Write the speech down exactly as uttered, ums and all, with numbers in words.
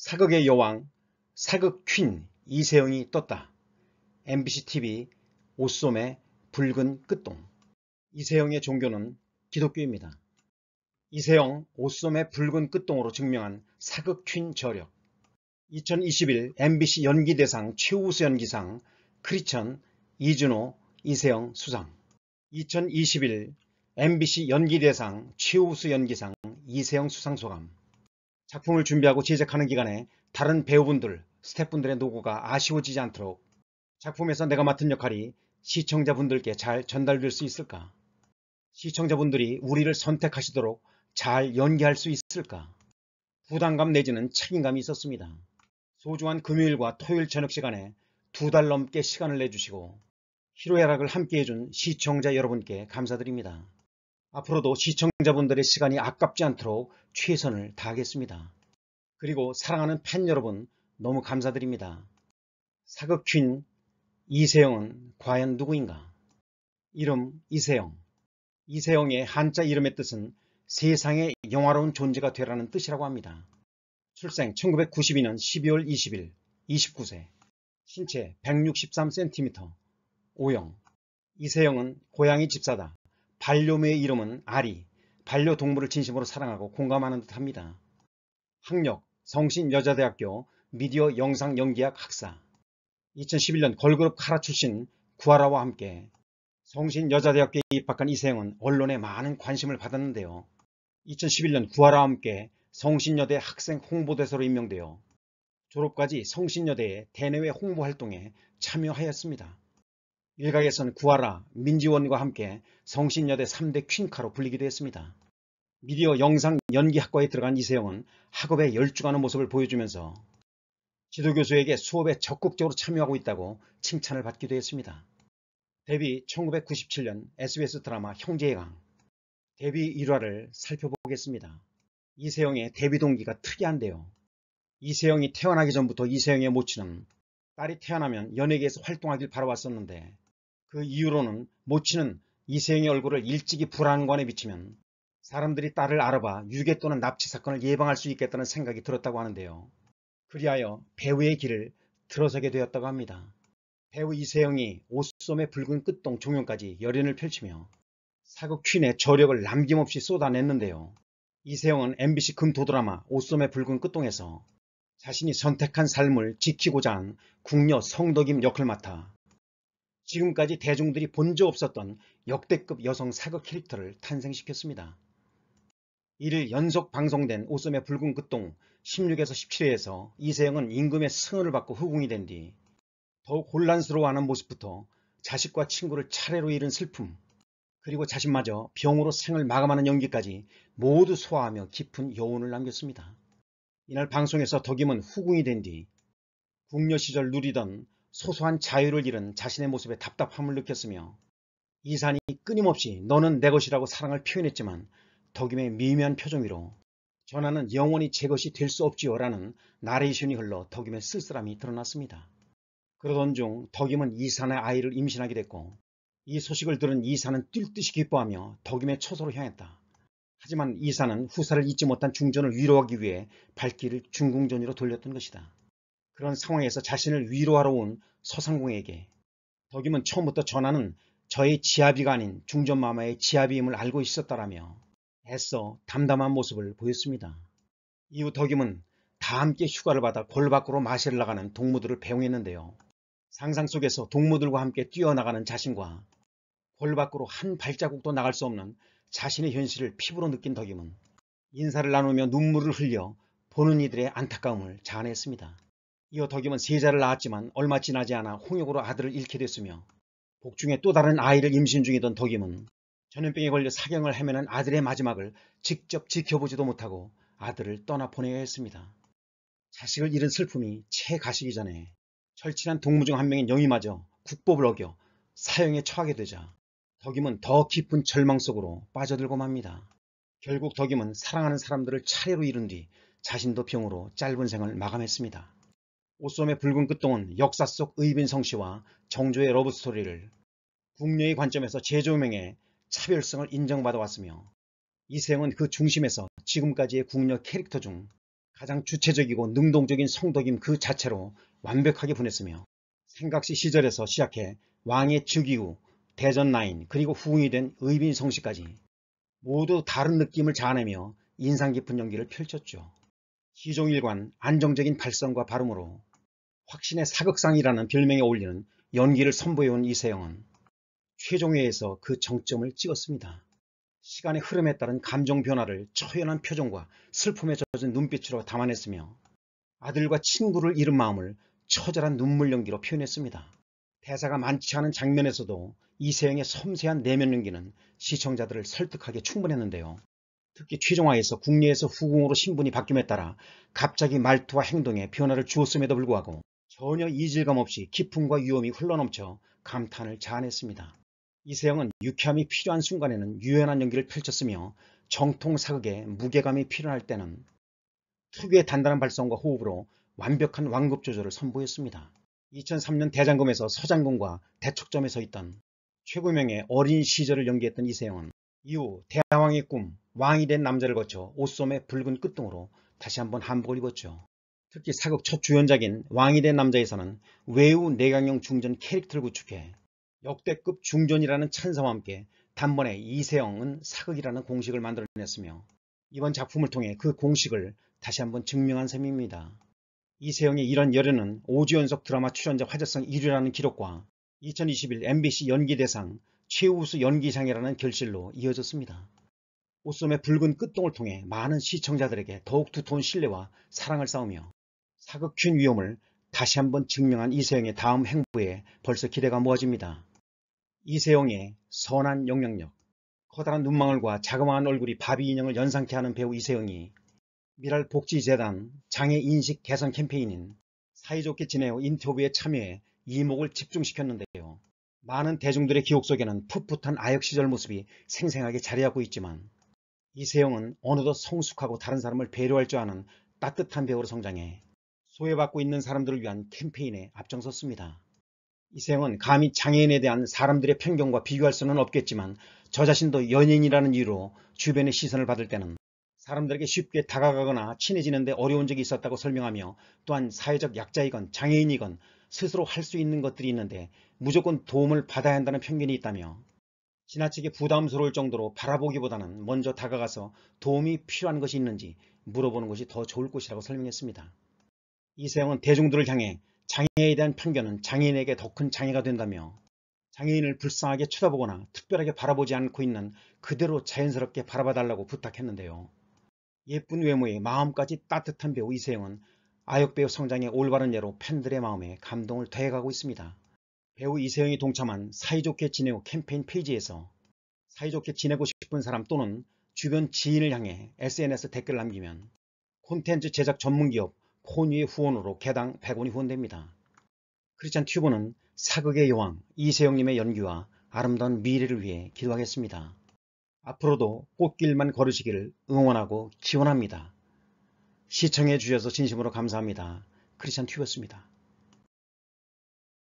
사극의 여왕, 사극 퀸 이세영이 떴다. 엠비씨 티비 오쏘의 붉은 끝동. 이세영의 종교는 기독교입니다. 이세영 오쏘의 붉은 끝동으로 증명한 사극 퀸 저력. 이천이십일 엠비씨 연기대상 최우수 연기상 크리천, 이준호, 이세영 수상. 이천이십일 엠비씨 연기대상 최우수 연기상 이세영 수상 소감. 작품을 준비하고 제작하는 기간에 다른 배우분들, 스태프분들의 노고가 아쉬워지지 않도록 작품에서 내가 맡은 역할이 시청자분들께 잘 전달될 수 있을까? 시청자분들이 우리를 선택하시도록 잘 연기할 수 있을까? 부담감 내지는 책임감이 있었습니다. 소중한 금요일과 토요일 저녁 시간에 두 달 넘게 시간을 내주시고 희로애락을 함께해준 시청자 여러분께 감사드립니다. 앞으로도 시청자분들의 시간이 아깝지 않도록 최선을 다하겠습니다. 그리고 사랑하는 팬 여러분 너무 감사드립니다. 사극 퀸 이세영은 과연 누구인가? 이름 이세영. 이세영의 한자 이름의 뜻은 세상의 영화로운 존재가 되라는 뜻이라고 합니다. 출생 천구백구십이 년 십이월 이십일, 이십구 세. 신체 백육십삼 센티미터. O형. 이세영은 고양이 집사다. 반려묘의 이름은 아리. 반려동물을 진심으로 사랑하고 공감하는 듯합니다. 학력 성신여자대학교 미디어 영상연기학 학사. 이천십일 년 걸그룹 카라 출신 구하라와 함께 성신여자대학교에 입학한 이세영은 언론에 많은 관심을 받았는데요. 이천십일 년 구하라와 함께 성신여대 학생 홍보대사로 임명되어 졸업까지 성신여대의 대내외 홍보활동에 참여하였습니다. 일각에서는 구하라, 민지원과 함께 성신여대 삼 대 퀸카로 불리기도 했습니다. 미디어 영상 연기학과에 들어간 이세영은 학업에 열중하는 모습을 보여주면서 지도교수에게 수업에 적극적으로 참여하고 있다고 칭찬을 받기도 했습니다. 데뷔 천구백구십칠 년 에스비에스 드라마 형제의 강. 데뷔 일화를 살펴보겠습니다. 이세영의 데뷔 동기가 특이한데요. 이세영이 태어나기 전부터 이세영의 모친은 딸이 태어나면 연예계에서 활동하길 바라왔었는데 그 이유로는 모친은 이세영의 얼굴을 일찍이 불안관에 비치면 사람들이 딸을 알아봐 유괴 또는 납치 사건을 예방할 수 있겠다는 생각이 들었다고 하는데요. 그리하여 배우의 길을 들어서게 되었다고 합니다. 배우 이세영이 오쏘의 붉은 끝동 종영까지 열연을 펼치며 사극 퀸의 저력을 남김없이 쏟아냈는데요. 이세영은 엠비씨 금토 드라마 오쏘의 붉은 끝동에서 자신이 선택한 삶을 지키고자 한 궁녀 성덕임 역을 맡아 지금까지 대중들이 본 적 없었던 역대급 여성 사극 캐릭터를 탄생시켰습니다. 일 일 연속 방송된 오쏘의 붉은 끝동 십육에서 십칠 회에서 이세영은 임금의 승언을 받고 후궁이 된 뒤 더욱 혼란스러워하는 모습부터 자식과 친구를 차례로 잃은 슬픔, 그리고 자신마저 병으로 생을 마감하는 연기까지 모두 소화하며 깊은 여운을 남겼습니다. 이날 방송에서 덕임은 후궁이 된 뒤 궁녀 시절 누리던 소소한 자유를 잃은 자신의 모습에 답답함을 느꼈으며 이산이 끊임없이 너는 내 것이라고 사랑을 표현했지만 덕임의 미묘한 표정 위로 전하는 영원히 제 것이 될 수 없지요 라는 나레이션이 흘러 덕임의 쓸쓸함이 드러났습니다. 그러던 중 덕임은 이산의 아이를 임신하게 됐고 이 소식을 들은 이산은 뛸 듯이 기뻐하며 덕임의 처소로 향했다. 하지만 이산은 후사를 잊지 못한 중전을 위로하기 위해 발길을 중궁전으로 돌렸던 것이다. 그런 상황에서 자신을 위로하러 온 서상궁에게 덕임은 처음부터 전하는 저의 지아비가 아닌 중전마마의 지아비임을 알고 있었다라며 애써 담담한 모습을 보였습니다. 이후 덕임은 다 함께 휴가를 받아 골 밖으로 마시러 나가는 동무들을 배웅했는데요. 상상 속에서 동무들과 함께 뛰어나가는 자신과 골 밖으로 한 발자국도 나갈 수 없는 자신의 현실을 피부로 느낀 덕임은 인사를 나누며 눈물을 흘려 보는 이들의 안타까움을 자아냈습니다. 이어 덕임은 세자를 낳았지만 얼마 지나지 않아 홍역으로 아들을 잃게 됐으며 복중에 또 다른 아이를 임신 중이던 덕임은 전염병에 걸려 사경을 헤매는 아들의 마지막을 직접 지켜보지도 못하고 아들을 떠나 보내야 했습니다. 자식을 잃은 슬픔이 채 가시기 전에 철친한 동무 중 한 명인 영희마저 국법을 어겨 사형에 처하게 되자 덕임은 더 깊은 절망 속으로 빠져들고 맙니다. 결국 덕임은 사랑하는 사람들을 차례로 잃은 뒤 자신도 병으로 짧은 생을 마감했습니다. 오쏘의 붉은 끝동은 역사 속 의빈성씨와 정조의 러브스토리를 궁녀의 관점에서 재조명해 차별성을 인정받아 왔으며 이세영은 그 중심에서 지금까지의 궁녀 캐릭터 중 가장 주체적이고 능동적인 성덕임 그 자체로 완벽하게 분했으며 생각시 시절에서 시작해 왕의 즉위 후 대전 라인 그리고 후궁이 된 의빈성씨까지 모두 다른 느낌을 자아내며 인상 깊은 연기를 펼쳤죠. 시종일관 안정적인 발성과 발음으로 확신의 사극상이라는 별명에 어울리는 연기를 선보여온 이세영은 최종회에서 그 정점을 찍었습니다. 시간의 흐름에 따른 감정 변화를 처연한 표정과 슬픔에 젖은 눈빛으로 담아냈으며 아들과 친구를 잃은 마음을 처절한 눈물 연기로 표현했습니다. 대사가 많지 않은 장면에서도 이세영의 섬세한 내면 연기는 시청자들을 설득하기에 충분했는데요. 특히 최종화에서 궁리에서 후궁으로 신분이 바뀜에 따라 갑자기 말투와 행동에 변화를 주었음에도 불구하고 전혀 이질감 없이 기품과 위험이 흘러넘쳐 감탄을 자아냈습니다. 이세영은 유쾌함이 필요한 순간에는 유연한 연기를 펼쳤으며 정통 사극에 무게감이 필요할 때는 특유의 단단한 발성과 호흡으로 완벽한 완급 조절을 선보였습니다. 이천삼 년 대장금에서 서장군과 대척점에 서 있던 최고명의 어린 시절을 연기했던 이세영은 이후 대왕의 꿈, 왕이 된 남자를 거쳐 옷소매 붉은 끝 등으로 다시 한번 한복을 입었죠. 특히 사극 첫 주연작인 왕이 된 남자에서는 외우 내강용 중전 캐릭터를 구축해 역대급 중전이라는 찬사와 함께 단번에 이세영은 사극이라는 공식을 만들어냈으며 이번 작품을 통해 그 공식을 다시 한번 증명한 셈입니다. 이세영의 이런 열연은 오 주 연속 드라마 출연자 화제성 일 위라는 기록과 이천이십일 엠비씨 연기대상 최우수 연기상이라는 결실로 이어졌습니다. 옷소매 붉은 끝동을 통해 많은 시청자들에게 더욱 두터운 신뢰와 사랑을 쌓으며 사극 퀸 위엄을 다시 한번 증명한 이세영의 다음 행보에 벌써 기대가 모아집니다. 이세영의 선한 영향력, 커다란 눈망울과 자그마한 얼굴이 바비 인형을 연상케 하는 배우 이세영이 미랄복지재단 장애인식 개선 캠페인인 사이좋게 지내요 인터뷰에 참여해 이목을 집중시켰는데요. 많은 대중들의 기억 속에는 풋풋한 아역 시절 모습이 생생하게 자리하고 있지만 이세영은 어느덧 성숙하고 다른 사람을 배려할 줄 아는 따뜻한 배우로 성장해 소외받고 있는 사람들을 위한 캠페인에 앞장섰습니다. 이세영은 감히 장애인에 대한 사람들의 편견과 비교할 수는 없겠지만 저 자신도 연예인이라는 이유로 주변의 시선을 받을 때는 사람들에게 쉽게 다가가거나 친해지는 데 어려운 적이 있었다고 설명하며 또한 사회적 약자이건 장애인이건 스스로 할 수 있는 것들이 있는데 무조건 도움을 받아야 한다는 편견이 있다며 지나치게 부담스러울 정도로 바라보기보다는 먼저 다가가서 도움이 필요한 것이 있는지 물어보는 것이 더 좋을 것이라고 설명했습니다. 이세영은 대중들을 향해 장애에 대한 편견은 장애인에게 더 큰 장애가 된다며 장애인을 불쌍하게 쳐다보거나 특별하게 바라보지 않고 있는 그대로 자연스럽게 바라봐달라고 부탁했는데요. 예쁜 외모에 마음까지 따뜻한 배우 이세영은 아역배우 성장의 올바른 예로 팬들의 마음에 감동을 더해가고 있습니다. 배우 이세영이 동참한 사이좋게 지내고 캠페인 페이지에서 사이좋게 지내고 싶은 사람 또는 주변 지인을 향해 에스엔에스 댓글을 남기면 콘텐츠 제작 전문기업 코니의 후원으로 개당 백 원이 후원됩니다. 크리스찬 튜브는 사극의 여왕 이세영님의 연기와 아름다운 미래를 위해 기도하겠습니다. 앞으로도 꽃길만 걸으시기를 응원하고 기원합니다. 시청해 주셔서 진심으로 감사합니다. 크리스찬 튜브였습니다.